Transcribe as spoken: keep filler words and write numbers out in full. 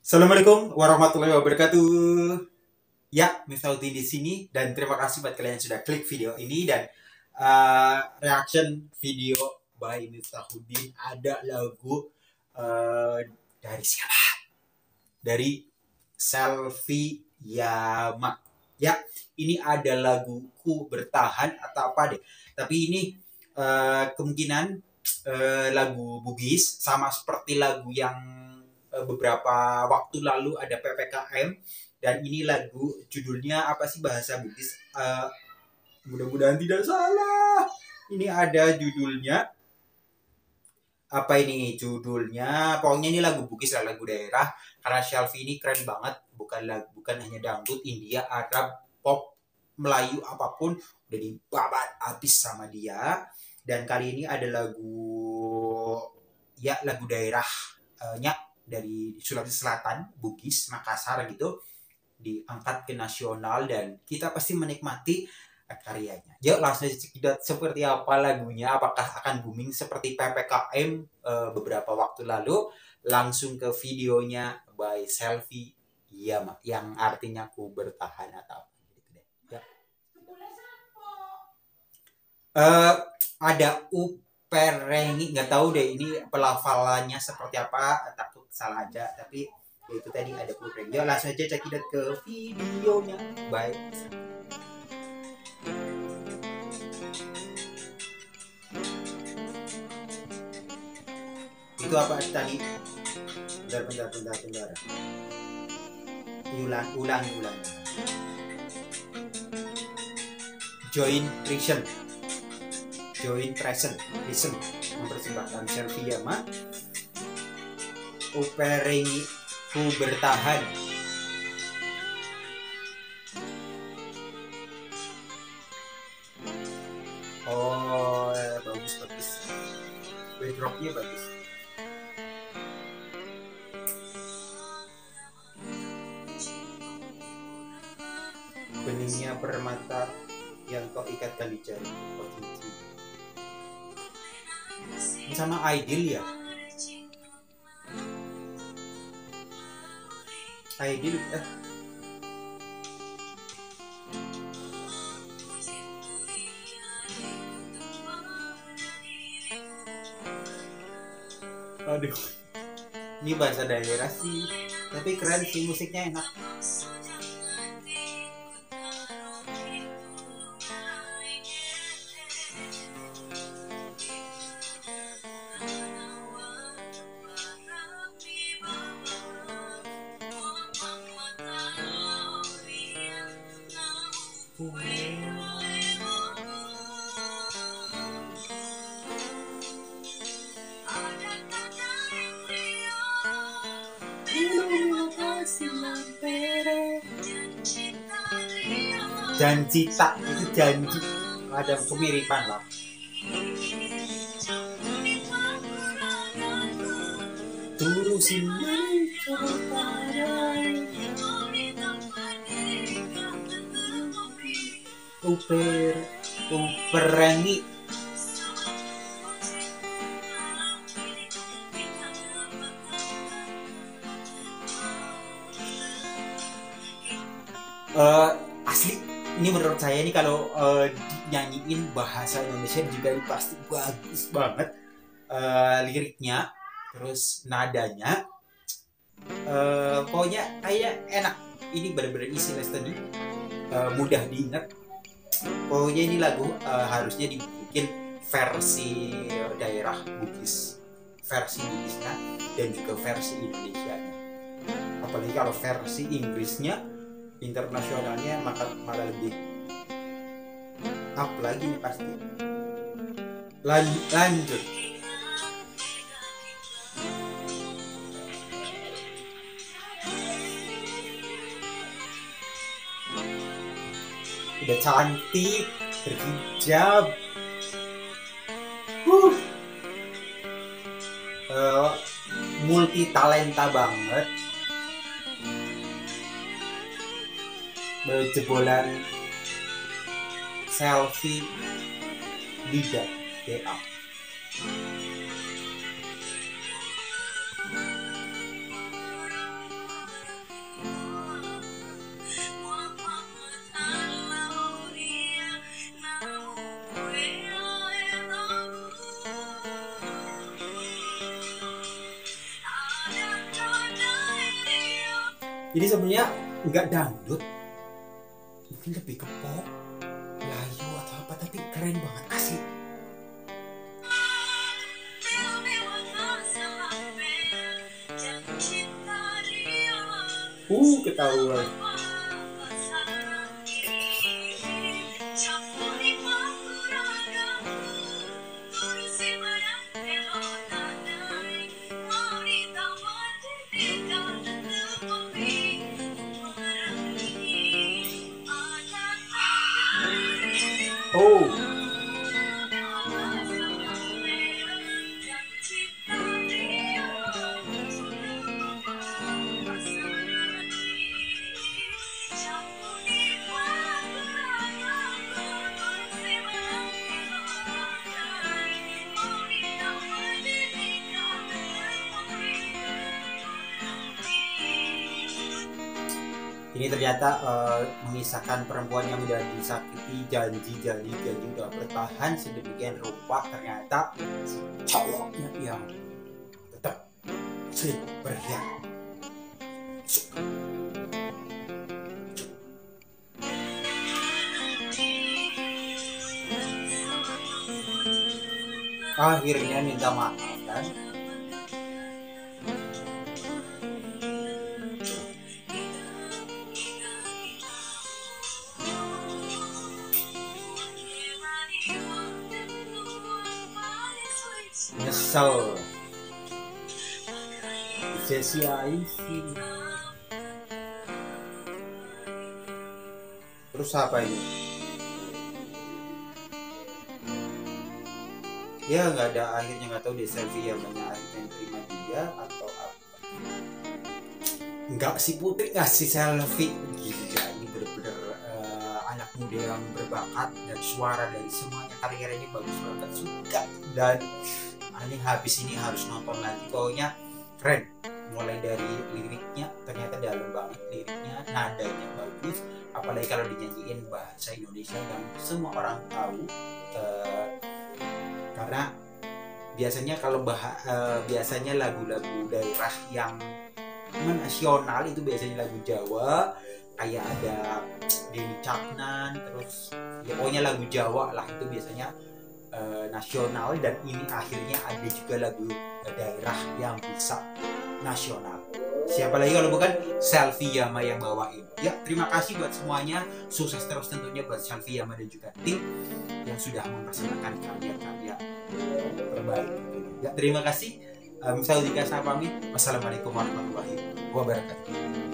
Assalamualaikum warahmatullahi wabarakatuh. Ya, Miftahudin di sini dan terima kasih buat kalian yang sudah klik video ini dan uh, reaction video by Miftahudin. Ada lagu uh, dari siapa? Dari Selfie Yama. Ya, ini ada laguku bertahan atau apa deh. Tapi ini uh, kemungkinan uh, lagu Bugis sama seperti lagu yang beberapa waktu lalu ada P P K M dan ini lagu judulnya apa sih bahasa Bugis, uh, mudah-mudahan tidak salah. Ini ada judulnya apa ini judulnya pokoknya ini lagu Bugis lah, lagu daerah, karena Selfie ini keren banget, bukan lagu bukan hanya dangdut, India, Arab, pop, Melayu, apapun udah dibabat habis sama dia. Dan kali ini ada lagu ya lagu daerahnya dari Sulawesi Selatan, Bugis, Makassar gitu, diangkat ke nasional dan kita pasti menikmati karyanya. Yuk langsung aja cekidot seperti apa lagunya, apakah akan booming seperti P P K M uh, beberapa waktu lalu. Langsung ke videonya by Selfie Yama yang artinya ku bertahan atau apa gitu deh. Ya. Uh, ada uperengi, nggak tahu deh ini pelafalannya seperti apa, takut salah aja, tapi ya itu tadi ada uperengi. Langsung aja cekidot ke videonya. Bye. Itu apa tadi? Bentar, bentar, bentar, bentar. Ulang, ulang, ulang. Join Prison. Join Present. Listen. Mempersembahkan Selfie Yama. Uperengi ku bertahan. Oh, bagus, bagus. Backdropnya bagus. Beningnya permata yang kau ikatkan di jari, oh cici. Sama Ideal ya? Ideal eh. Aduh, ini bahasa daerah sih, tapi keren sih, musiknya enak. Janji tak itu janji, ada kemiripan lah. Turusin uper uperengi. Uh, asli ini menurut saya ini kalau uh, nyanyiin bahasa Indonesia juga pasti bagus banget, uh, liriknya, terus nadanya, uh, pokoknya kayak enak. Ini benar-benar isi listening, uh, mudah diingat. Pokoknya ini lagu uh, harusnya dibikin versi daerah Bugis, versi Bugisnya dan juga versi Indonesianya. Apalagi kalau versi Inggrisnya, internasionalnya maka malah lebih up lagi nih pasti. Lan lanjut. Udah cantik, berhijab, huh. uh, multi talenta banget. Jebolan Selfie Dida D A. Jadi sebenarnya nggak dangdut, mungkin lebih ke pop, Melayu atau apa, tapi keren banget asli. Uh, ketahuan. Oh. Ini ternyata uh, mengisahkan perempuan yang udah disakiti, janji-janji janji udah bertahan sedemikian rupa, ternyata si cowoknya yang tetap sering berkhianat. Akhirnya minta maaf kan. Nyesel sia-siain sih. Terus apa ini? Ya nggak ada akhirnya, nggak tahu deh selfie yang banyak akhirnya terima dia atau apa. Nggak, si Putri ngasih selfie gila, ini bener-bener uh, anak muda yang berbakat dan suara dari semuanya, karyanya bagus banget, suka. Dan aneh habis ini harus nonton lagi, pokoknya keren. Mulai dari liriknya ternyata dalam banget, liriknya nadanya bagus, apalagi kalau dinyanyiin bahasa Indonesia yang semua orang tahu. Uh, karena biasanya kalau bah uh, biasanya lagu-lagu daerah yang nasional itu biasanya lagu Jawa, kayak ada Denny Caknan, terus ya pokoknya lagu Jawa lah, itu biasanya uh, nasional. Dan ini akhirnya ada juga lagu daerah yang bisa nasional. Siapa lagi kalau bukan Selfie Yama yang bawain. Ya, terima kasih buat semuanya, sukses terus tentunya buat Selfie Yama dan juga tim yang sudah mempersembahkan karya-karya terbaik. Ya, terima kasih. Um, saya Dika pamit. Wassalamualaikum warahmatullahi wabarakatuh.